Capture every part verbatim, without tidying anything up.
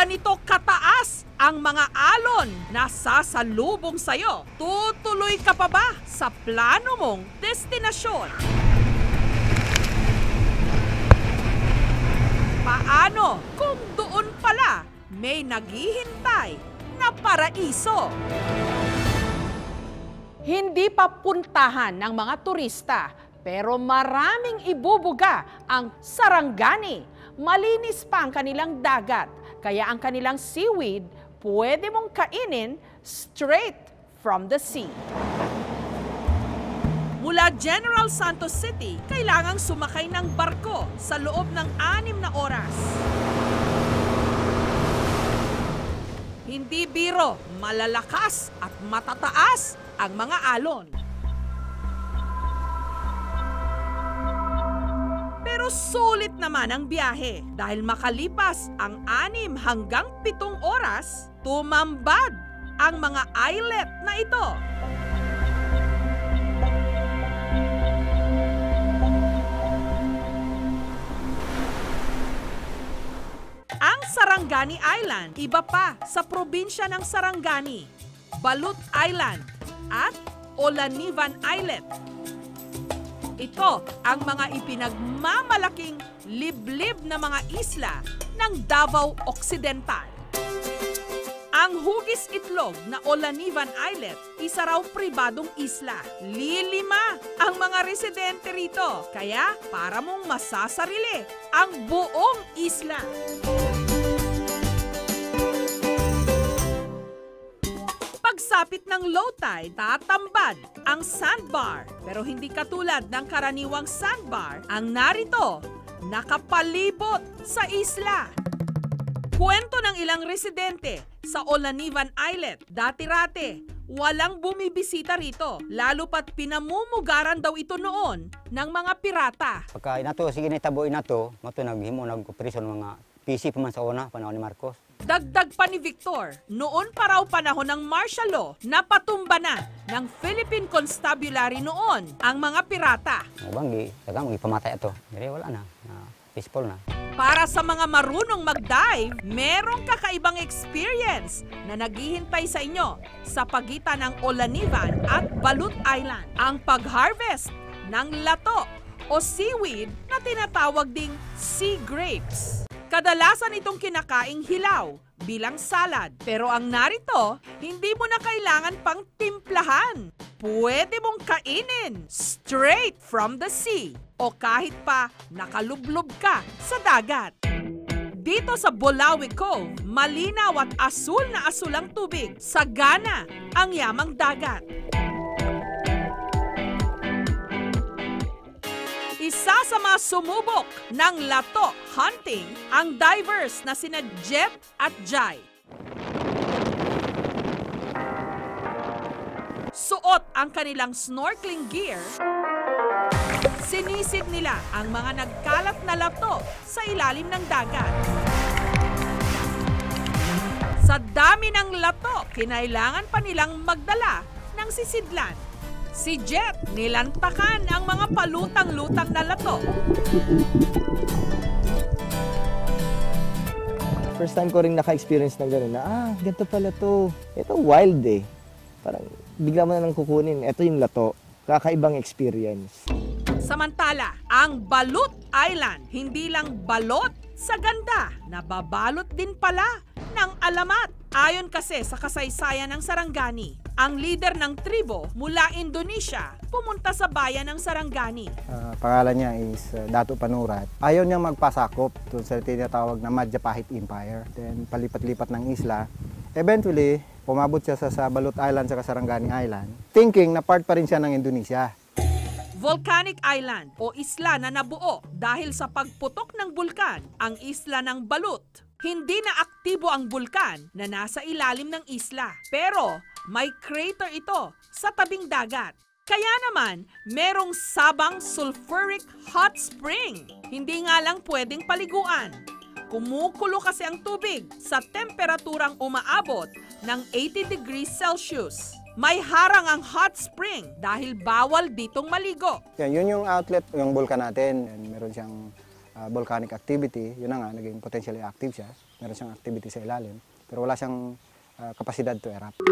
ganito kataas ang mga alon na sasalubong sa'yo, tutuloy ka pa ba sa plano mong destinasyon? Paano kung doon pala may naghihintay na paraiso? Hindi pa puntahan ng mga turista, pero maraming ibubuga ang Sarangani. Malinis pa ang kanilang dagat, kaya ang kanilang seaweed pwede mong kainin straight from the sea. Mula General Santos City, kailangang sumakay ng barko sa loob ng anim na oras. Hindi biro, malalakas at matataas ang mga alon. Pero sulit naman ang biyahe dahil makalipas ang anim hanggang pitong oras, tumambad ang mga islet na ito. Ang Sarangani Island, iba pa sa probinsya ng Sarangani, Balut Island at Olanivan Islet. Ito ang mga ipinagmamalaking liblib na mga isla ng Davao Occidental. Ang hugis itlog na Olanivan Islet, isa raw pribadong isla. Lilima ang mga residente rito, kaya para mong masasarili ang buong isla. Pagsapit ng low tide, tatambad ang sandbar. Pero hindi katulad ng karaniwang sandbar, ang narito nakapalibot sa isla. Kwento ng ilang residente sa Olanivan Islet, dati-rate, walang bumibisita rito, lalo pat pinamumugaran daw ito noon ng mga pirata. Pagka inato, sige nitabo inato, mato naghimo nagprison mga P C pa man sa una, panahon ni Marcos. Dagdag pa ni Victor, noon pa raw panahon ng martial law, napatumba na ng Philippine Constabulary noon ang mga pirata. Banggi, tagang ipamatay ito. Pero wala na, na peaceful na. Para sa mga marunong mag-dive, merong kakaibang experience na naghihintay sa inyo sa pagitan ng Olanivan at Balut Island. Ang pag-harvest ng lato o seaweed na tinatawag ding sea grapes. Kadalasan itong kinakaing hilaw bilang salad. Pero ang narito, hindi mo na kailangan pang timplahan. Pwede mong kainin straight from the sea o kahit pa nakalublob ka sa dagat. Dito sa Bulawi Cove, malinaw at asul na asul ang tubig. Sagana ang yamang dagat. Isa sa mga sumubok ng lato hunting ang divers na sina Jet at Jai. Suot ang kanilang snorkeling gear, sinisid nila ang mga nagkalat na lato sa ilalim ng dagat. Sa dami ng lato, kinailangan pa nilang magdala ng sisidlan. Si Jet, nilantakan ang mga palutang-lutang na lato. First time ko rin naka-experience ng gano'n na, ah, ganito pala to. Ito wild eh. Parang bigla mo na nang kukunin. Ito yung lato. Kakaibang experience. Samantala, ang Balut Island, hindi lang balot sa ganda, nababalot din pala ng alamat. Ayon kasi sa kasaysayan ng Sarangani, ang leader ng tribo mula Indonesia pumunta sa bayan ng Sarangani. Uh, pangalan niya is uh, Dato Panurat. Ayaw niyang magpasakop doon sa tinatawag na Majapahit Empire. Then palipat-lipat ng isla. Eventually, pumabot siya sa, sa Balut Island sa Sarangani Island, thinking na part pa rin siya ng Indonesia. Volcanic Island o isla na nabuo dahil sa pagputok ng bulkan, ang isla ng Balut. Hindi na aktibo ang bulkan na nasa ilalim ng isla, pero may crater ito sa tabing dagat. Kaya naman, merong sabang sulfuric hot spring. Hindi nga lang pwedeng paliguan. Kumukulo kasi ang tubig sa temperaturang umaabot ng eighty degrees Celsius. May harang ang hot spring dahil bawal ditong maligo. Yan, yun yung outlet, yung bulkan natin. Yan, meron siyang ah, volcanic activity, yun na nga, naging potentially active siya. Meron siyang activity sa ilalim, pero wala siyang ah, kapasidad to erupt.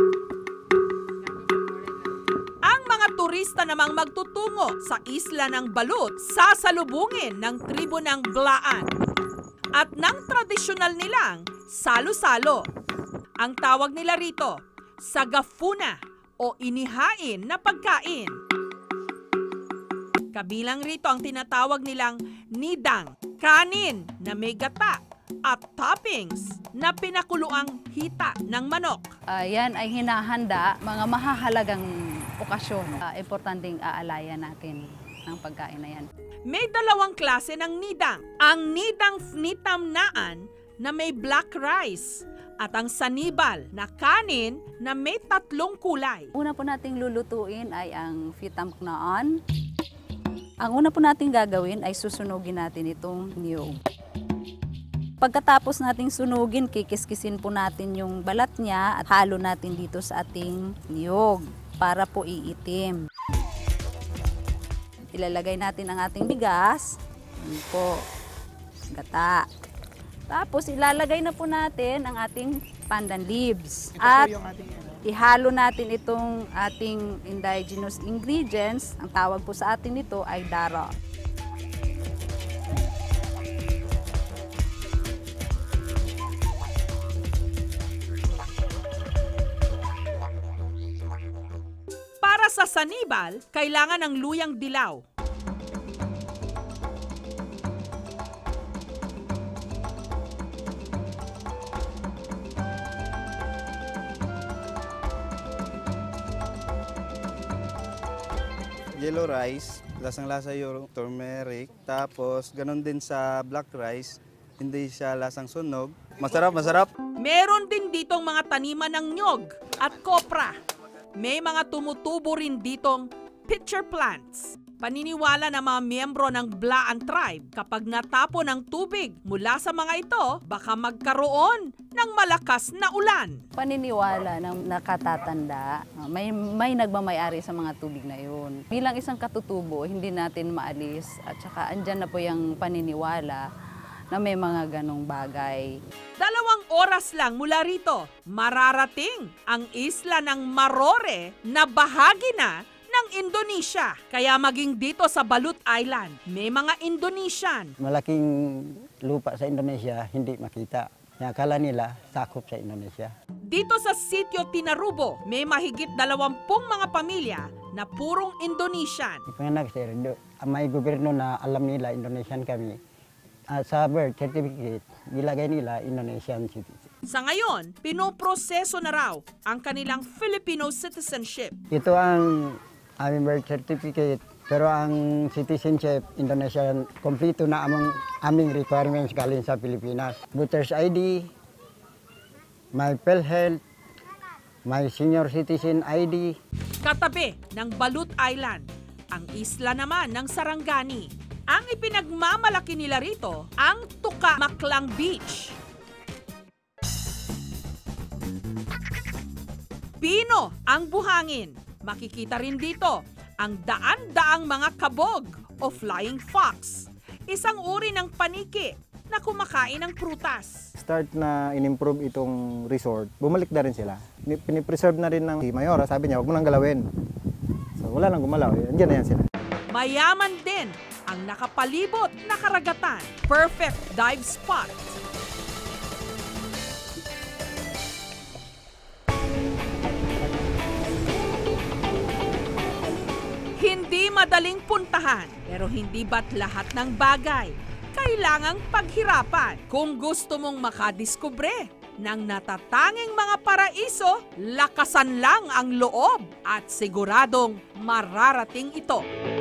Ang mga turista namang magtutungo sa isla ng Balut, sasalubungin ng tribo ng Blaan at ng tradisyonal nilang salo-salo. Ang tawag nila rito, sagafuna o inihain na pagkain. Kabilang rito ang tinatawag nilang nidang, kanin na may gata at toppings na pinakuluang hita ng manok. Uh, yan ay hinahanda mga mahahalagang okasyon. Uh, importanteng aalayan natin ang pagkain na yan. May dalawang klase ng nidang. Ang nidang fnitamnaan na may black rice at ang sanibal na kanin na may tatlong kulay. Una po nating lulutuin ay ang fitamknaan. Ang una po nating gagawin ay susunugin natin itong niyog. Pagkatapos nating sunugin, kikiskisin po natin yung balat niya at halo natin dito sa ating niyog para po iitim. Ilalagay natin ang ating bigas. Yan po, gata. Tapos ilalagay na po natin ang ating pandan leaves. At ihalo natin itong ating indigenous ingredients. Ang tawag po sa atin nito ay dara. Para sa sanibal, kailangan ng luyang dilaw. Yellow rice, lasang-lasa yung turmeric. Tapos, ganun din sa black rice, hindi siya lasang sunog. Masarap, masarap. Meron din ditong mga taniman ng nyog at kopra. May mga tumutubo rin ditong pitcher plants. Paniniwala ng mga miyembro ng Blaan tribe, kapag natapon ng tubig mula sa mga ito, baka magkaroon ng malakas na ulan. Paniniwala ng nakatatanda, may, may nagmamayari sa mga tubig na yun. Bilang isang katutubo, hindi natin maalis at saka andyan na po yung paniniwala na may mga ganong bagay. Dalawang oras lang mula rito, mararating ang isla ng Marore na bahagi na ng Indonesia. Kaya maging dito sa Balut Island, may mga Indonesian. Malaking lupa sa Indonesia, hindi makita. Kaya akala nila, sakop sa Indonesia. Dito sa sitio Tinarubo, may mahigit dalawampung mga pamilya na purong Indonesian. Ipanganak sir, do- may gobyerno na alam nila Indonesian kami. At sa birth certificate, nilagay nila Indonesian citizen. Sa ngayon, pinoproseso na raw ang kanilang Filipino citizenship. Ito ang aming birth certificate, pero ang citizenship, Indonesian, kompleto na among aming requirements galing sa Pilipinas. Voter's I D, my PhilHealth, my senior citizen I D. Katabi ng Balut Island, ang isla naman ng Sarangani. Ang ipinagmamalaki nila rito, ang Tuka Maklang Beach. Pino ang buhangin. Makikita rin dito ang daan-daang mga kabog o flying fox. Isang uri ng paniki na kumakain ng prutas. Start na in-improve itong resort, bumalik na rin sila. Ni- Pinipreserve na rin ng si Mayora, sabi niya, huwag mo nang galawin. So wala nang gumalaw, andyan na yan sila. Mayaman din ang nakapalibot na karagatan. Perfect dive spot. Hindi madaling puntahan, pero hindi ba't lahat ng bagay kailangang paghirapan? Kung gusto mong makadiskubre ng natatanging mga paraiso, lakasan lang ang loob at siguradong mararating ito.